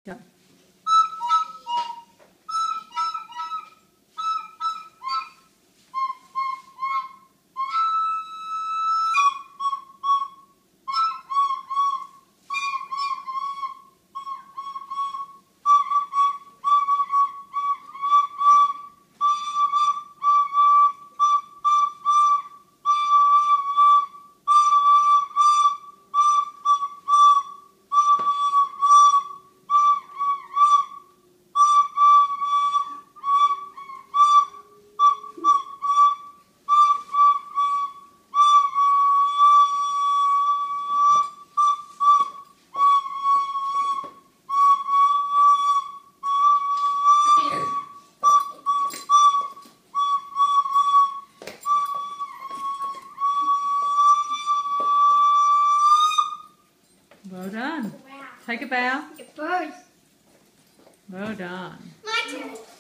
Go. Well done. Wow. Take a bow. Your bird. Well done. My turn.